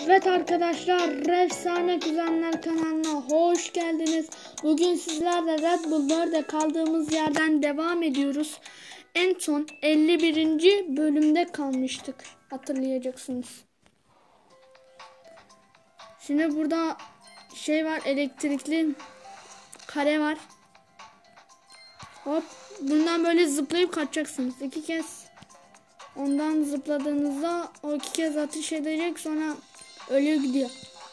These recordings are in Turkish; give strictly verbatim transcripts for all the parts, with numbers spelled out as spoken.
Evet arkadaşlar, Efsane Kuzenler kanalına hoş geldiniz. Bugün sizlerle Red Bull dörde kaldığımız yerden devam ediyoruz. En son elli birinci bölümde kalmıştık, hatırlayacaksınız. Şimdi burada şey var, elektrikli kare var. Hop, bundan böyle zıplayıp kaçacaksınız. İki kez ondan zıpladığınızda o iki kez ateş edecek, sonra ölüyor gidiyor.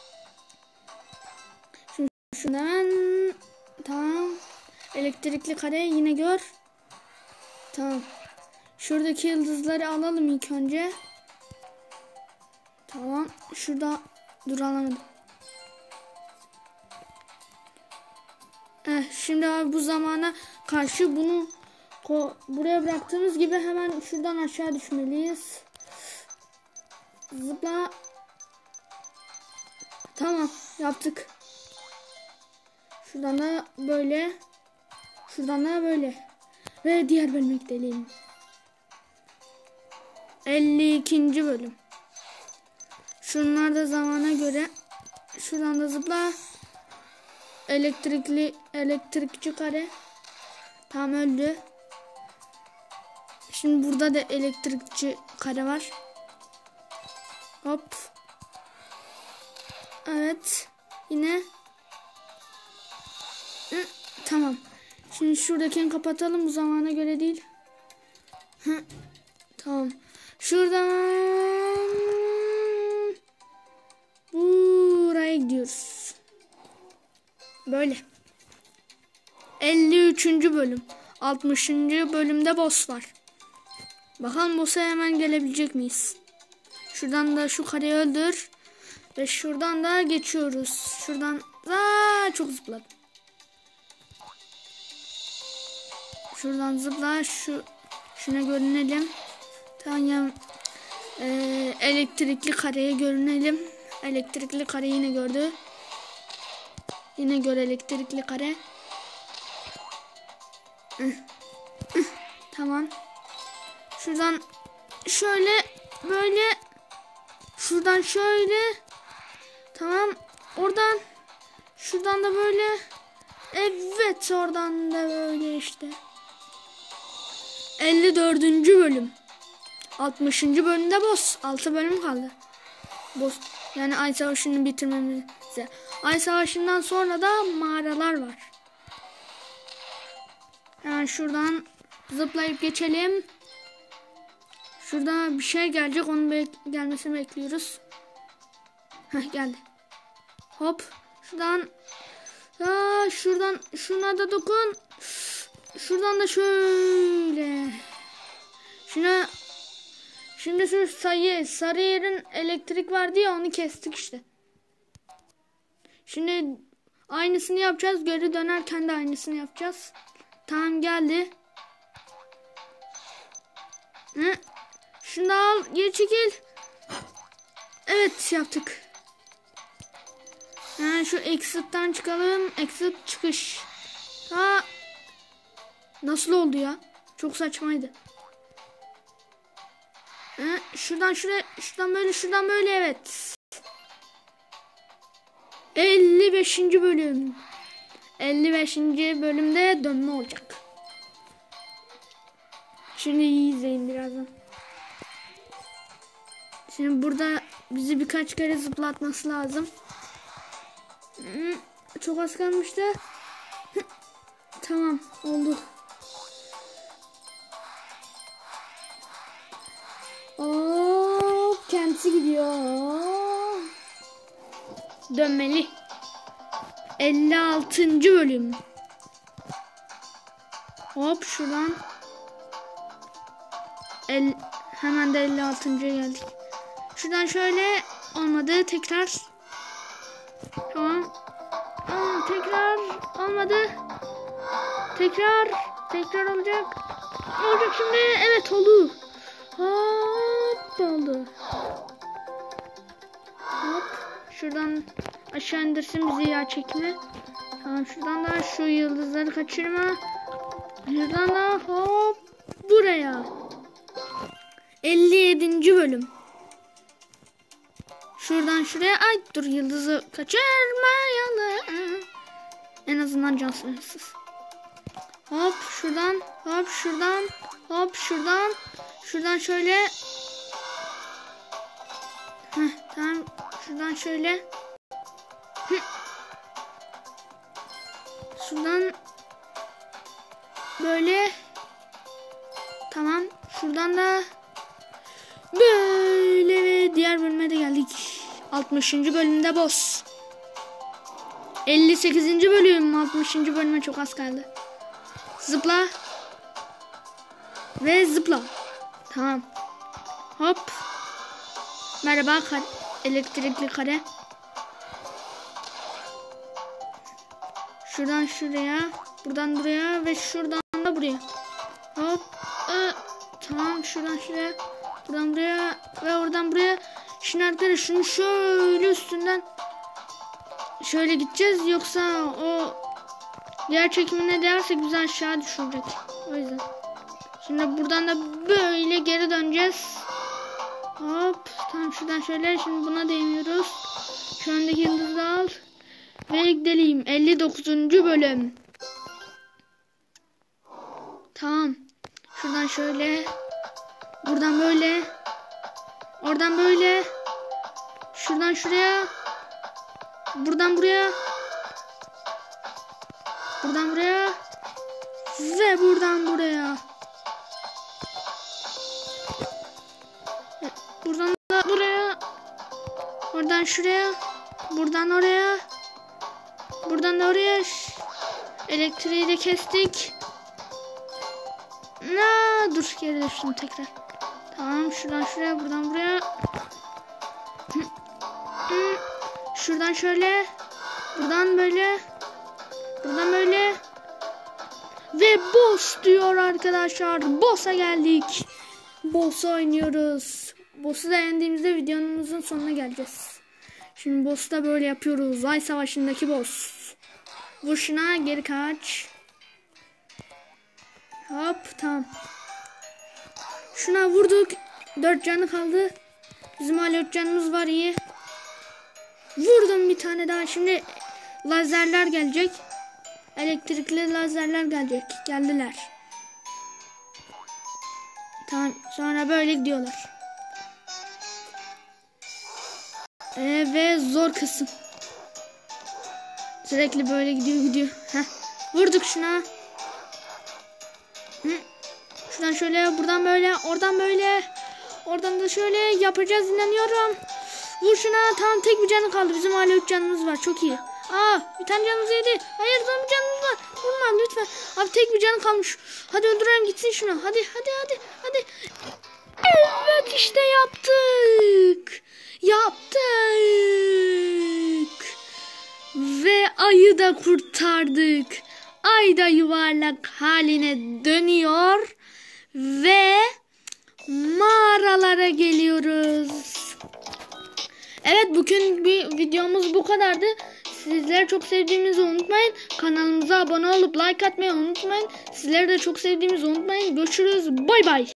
Şimdi şundan tamam, elektrikli kare yine gör. Tamam. Şuradaki yıldızları alalım ilk önce. Tamam. Şurada dur, alamadım. Eh, şimdi abi bu zamana karşı bunu buraya bıraktığımız gibi hemen şuradan aşağı düşmeliyiz. Zıpla. Tamam, yaptık. Şuradan da böyle. Şuradan da böyle. Ve diğer bölüme gidelim. elli ikinci bölüm. Şunlar da zamana göre. Şuradan da zıpla. Elektrikli elektrikçi kare. Tam öldü. Şimdi burada da elektrikçi kare var. Hop. Evet. Yine. Hı, tamam. Şimdi şuradakini kapatalım. Bu zamana göre değil. Hı, tamam. Şuradan buraya gidiyoruz. Böyle. elli üçüncü bölüm. altmışıncı bölümde boss var. Bakalım boss'a hemen gelebilecek miyiz? Şuradan da şu kareyi öldür. Ve şuradan da geçiyoruz. Şuradan aa, çok zıpladım. Şuradan zıpla. Şu şuna görünelim. Tamam. Ee, elektrikli kareye görünelim. Elektrikli kare yine gördü. Yine gör elektrikli kare. Tamam. Şuradan şöyle böyle. Şuradan şöyle. Tamam. Oradan. Şuradan da böyle. Evet, oradan da böyle işte. elli dördüncü bölüm. altmışıncı bölümde boss. altı bölüm kaldı. Boss. Yani Ay Savaşı'nı bitirmemize. Ay Savaşı'ndan sonra da mağaralar var. Yani şuradan zıplayıp geçelim. Şurada bir şey gelecek. Onun bek gelmesini bekliyoruz. Heh, geldi. Hop. Şuradan. Aa, şuradan. Şuna da dokun. Şuradan da şöyle. Şuna. Şimdi şu sayı. Sarı yerin elektrik vardı ya, onu kestik işte. Şimdi aynısını yapacağız. Geri dönerken de aynısını yapacağız. Tamam, geldi. Hı. Şunu al. Geri çekil. Evet, yaptık. Yani şu exit'ten çıkalım. Exit çıkış. Ha. Nasıl oldu ya? Çok saçmaydı. Ha, şuradan şuraya, şuradan böyle, şuradan böyle, evet. elli beşinci bölüm. elli beşinci bölümde dönme olacak. Şimdi iyi izleyin birazdan. Şimdi burada bizi birkaç kere zıplatması lazım. Çok az kalmıştı. Tamam, oldu. Oo, kendisi gidiyor. Dönmeli. elli altıncı bölüm. Hop, şuradan. El, hemen de elli altıncıya geldik. Şuradan şöyle olmadı. Tekrar. Tamam. Aa, tekrar olmadı. Tekrar. Tekrar olacak. Olacak şimdi. Evet, oldu. Hop, oldu. Hop. Şuradan aşağı indirsin bizi ya, çekme. Tamam, şuradan da şu yıldızları kaçırma. Şuradan da hop buraya. elli yedinci bölüm. Şuradan şuraya. Ay dur, yıldızı kaçırmayalım. En azından can sınırsız. Hop şuradan, hop şuradan, hop şuradan. Şuradan şöyle. Heh, tamam. Şuradan şöyle. Hı. Şuradan böyle. Tamam. Şuradan da böyle ve diğer bölüme de geldik. altmışıncı bölümde boss. elli sekizinci bölüm. altmışıncı bölüme çok az kaldı. Zıpla. Ve zıpla. Tamam. Hop. Merhaba kare. Elektrikli kare. Şuradan şuraya. Buradan buraya. Ve şuradan da buraya. Hop. Ee, tamam. Şuradan şuraya. Buradan buraya. Ve oradan buraya. Şimdi arkadaşlar şunu şöyle üstünden şöyle gideceğiz. Yoksa o diğer çekimine değersek bizi aşağı düşürecek. O yüzden. Şimdi buradan da böyle geri döneceğiz. Hop. Tamam şuradan şöyle. Şimdi buna değmiyoruz. Şu andaki yıldızı al. Ve gidelim. elli dokuzuncu bölüm. Tamam. Şuradan şöyle. Buradan böyle. Oradan böyle. Şuradan şuraya. Buradan buraya. Buradan buraya. Ve buradan buraya. Buradan da buraya. Oradan şuraya. Buradan oraya. Buradan da oraya. Elektriği de kestik. Na, dur geri düştüm tekrar. Tamam şuradan şuraya, buradan buraya. Şuradan şöyle. Buradan böyle. Buradan böyle. Ve boss diyor arkadaşlar. Boss'a geldik. Boss oynuyoruz. Boss'u da yendiğimizde videomuzun sonuna geleceğiz. Şimdi boss'u da böyle yapıyoruz. Ay Savaşı'ndaki boss. Vur şuna, geri kaç. Hop tamam. Şuna vurduk. dört canı kaldı. Bizim hala dört canımız var, iyi. Vurdum bir tane daha. Şimdi lazerler gelecek. Elektrikli lazerler gelecek. Geldiler. Tamam. Sonra böyle gidiyorlar. Ee, ve zor kısım. Sürekli böyle gidiyor gidiyor. Heh. Vurduk şuna. Hı. Şuradan şöyle, buradan böyle, oradan böyle. Oradan da şöyle yapacağız, inanıyorum. Vur şuna. Tamam, tek bir canı kaldı. Bizim hala üç canımız var. Çok iyi. Aa, bir tane canımız yedi. Hayır, son bir canımız var. Vurma lütfen. Abi tek bir canı kalmış. Hadi öldürelim gitsin şunu. Hadi hadi hadi hadi. Evet, işte yaptık. Yaptık. Ve ayı da kurtardık. Ay da yuvarlak haline dönüyor. Ve mağaralara geliyoruz. Evet, bugün bir videomuz bu kadardı. Sizleri çok sevdiğimizi unutmayın. Kanalımıza abone olup like atmayı unutmayın. Sizleri de çok sevdiğimizi unutmayın. Görüşürüz. Bay bay.